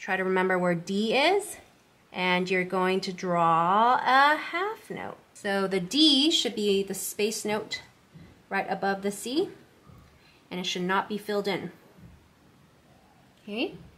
Try to remember where D is, and you're going to draw a half note. So the D should be the space note right above the C, and it should not be filled in. Okay,